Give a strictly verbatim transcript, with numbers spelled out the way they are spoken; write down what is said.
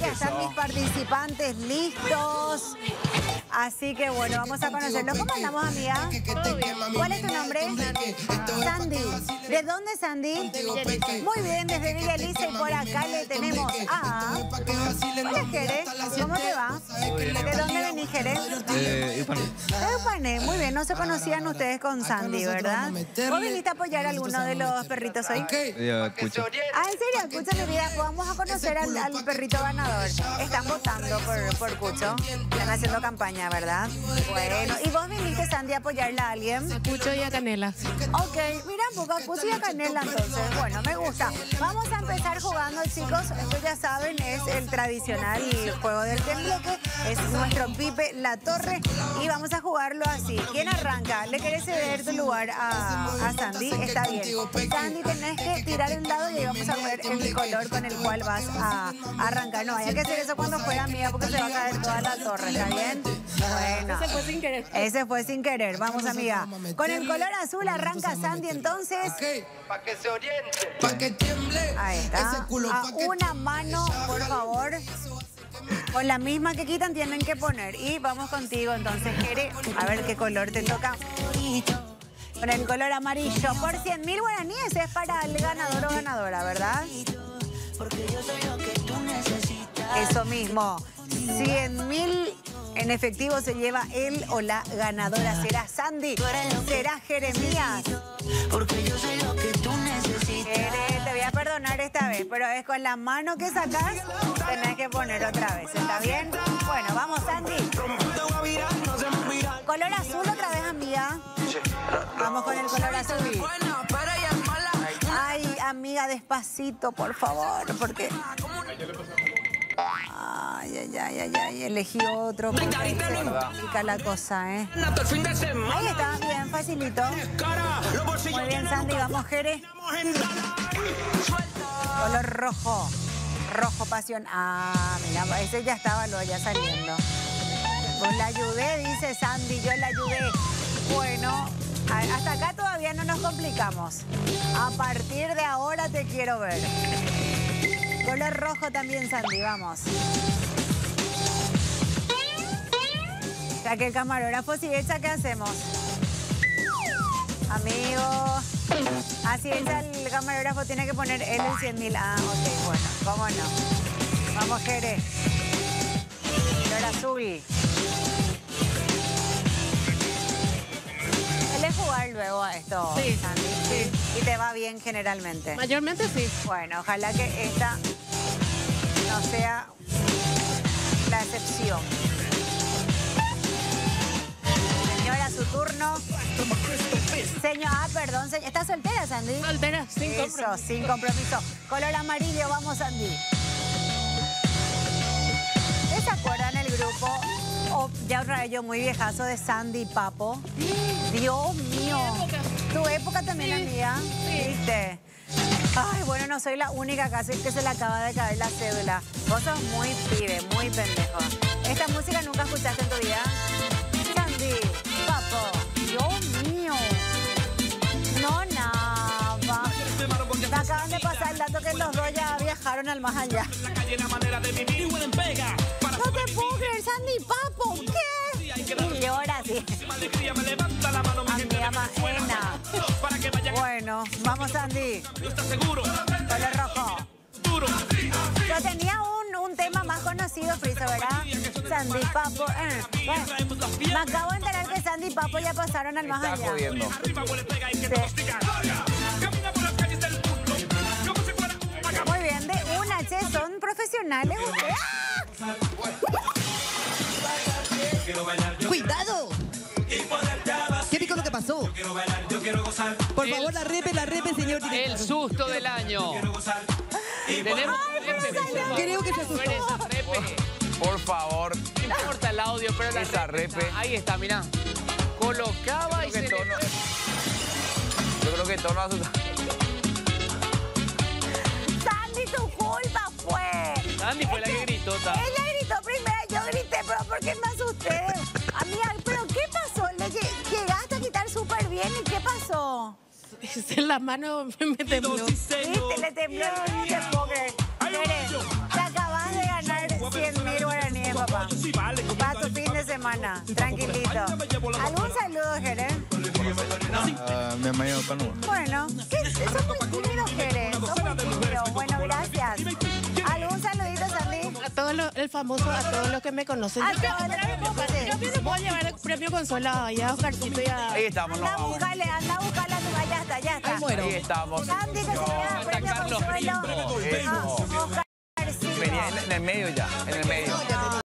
ya están mis participantes listos. Así que bueno, vamos a conocerlos. ¿Cómo andamos, amiga? ¿Cuál es tu nombre? Sandy. ¿De dónde, Sandy? Muy bien, desde Villa Elisa, y por acá le tenemos a... Hola, Jere. ¿Cómo te va? ¿De dónde venís, Jere? De Ipané. De Ipané. Muy bien, no se conocían ustedes con Sandy, ¿verdad? ¿Vos viniste a apoyar a alguno de los perritos hoy? Ya, escucho. Ah, ¿en serio? Escucha, mi vida, vamos a conocer al, al perrito ganador. Están votando por, por Cucho. Están haciendo campaña, ¿verdad? Bueno, ¿y vos viniste, Sandy, a apoyarle a alguien? A Cucho y a Canela. Ok, mira, poco a Cucho y a Canela, entonces. Bueno, me gusta. Vamos a empezar jugando, chicos. Esto ya saben, es el tradicional juego del tembleque. Es nuestro Pipe La Torre. Y vamos a jugarlo así. ¿Quién arranca? ¿Le querés ceder tu lugar a, a Sandy? Está bien. Sandy, tenés que tirar el dado y ahí vamos a ver el color con el cual vas a arrancar. No, hay que hacer eso cuando juega, amiga, porque se va a caer toda la torre, ¿está bien? Bueno. Ese fue sin querer. Ese fue sin querer. Vamos, amiga. Con el color azul arranca Sandy, entonces. Para que se oriente. Pa' que tiemble. Ahí está. A una mano, por favor. Con la misma que quitan tienen que poner. Y vamos contigo, entonces, Jere. A ver qué color te toca. Con el color amarillo. Por cien mil guaraníes es para el ganador o ganadora, ¿verdad? Eso mismo. cien mil en efectivo se lleva él o la ganadora. ¿Será Sandy? ¿Será Jeremías? Jere, te voy a perdonar esta vez, pero es con la mano que sacás, tenés que poner otra vez. ¿Está bien? Bueno, vamos, Sandy. Color azul otra vez, amiga. Vamos con el color azul. Ay, amiga, despacito, por favor, porque... Ay, ay, ay, ay, ay, elegí otro porque se complica la cosa, ¿eh? Ahí está, bien, facilito. Muy bien, Sandy, vamos, Jere. Color rojo, rojo pasión. Ah, mira, ese ya estaba, lo ya saliendo. Pues la ayudé, dice Sandy, yo la ayudé. Bueno, hasta acá todavía no nos complicamos. A partir de ahora te quiero ver. Color rojo también, Sandy, vamos. Ya que el camarógrafo si echa, ¿qué hacemos? Amigo. Así es, el camarógrafo tiene que poner él en cien mil. Ah, ok, bueno, cómo no. Vamos, Jere. Color azul. ¿Sueles jugar luego a esto, Sí, Sandy? sí. ¿Y te va bien generalmente? Mayormente sí. Bueno, ojalá que esta no sea la excepción. Señora, su turno. Señor, ah, perdón, señor. ¿Estás soltera, Sandy? Soltera, sin Eso, compromiso. sin compromiso. Color amarillo, vamos, Sandy. ¿Se acuerdan el grupo? Oh, ya otra vez yo muy viejazo de Sandy y Papo. Dios mío. Tu época también, Sí. amiga. Sí. ¿Viste? Ay, bueno, no soy la única casi que se le acaba de caer la cédula. Vos sos muy pibe, muy pendejo. ¿Esta música nunca escuchaste en tu vida? Sandy, Papo, Dios mío. No, nada. Me acaban de pasar el dato que los dos ya viajaron al más allá. No te puedo creer, Sandy, Papo, ¿qué? Y llora así. Amiga Maena. Bueno, vamos, Sandy. Color rojo. Yo tenía un, un tema más conocido, Friso, ¿verdad? Sandy, Papo. Eh. Bueno, me acabo de enterar que Sandy y Papo ya pasaron al más Está allá. jodiendo. Sí. Muy bien, de una, che, son profesionales ustedes. ¡Ah! ¡Cuidado! ¿Qué pico lo que pasó? Por favor, la repe, la repe, señor director. El susto del año. Tenemos repe. Creo que se asustó. Esa repe. Por favor. No importa el audio, pero la Esa repe. repe. Ahí está, mirá. Colocaba y Yo se creo que le... tono- Yo creo que tono asusta. Sandy, tu culpa fue. Sandy fue la que gritó. ta. Ella gritó primero, yo grité, pero ¿por qué me asusté? Amiga, ¿pero qué pasó? Le lle- llegaste a quitar súper bien, ¿y qué pasó? En la mano me tembló. ¿Viste? Le tembló el no te puedo creer. Tere, te acabas de ganar Para tu fin de semana, tranquilito. ¿Algún saludo, Jerez? Ah, mi amigo Panu. Bueno, ¿qué? Son muy tímidos, Jerez. Son muy tímidos. Bueno, gracias. ¿Algún saludito, Sandy? A todo lo, el famoso, a todos los que me conocen. A Yo todos los que me conocen. Yo pienso que puedo llevar el premio Consola allá a Oscarcito y a... Ahí estamos, Anda a no. buscarle, anda a buscarle a tu ya está, ya está. Ay, muero. Ahí estamos. Sandy, que se lleva el premio Carlos Consuelo. Pinto. Ah, Oscarcito. Venía en, en el medio ya, en el medio.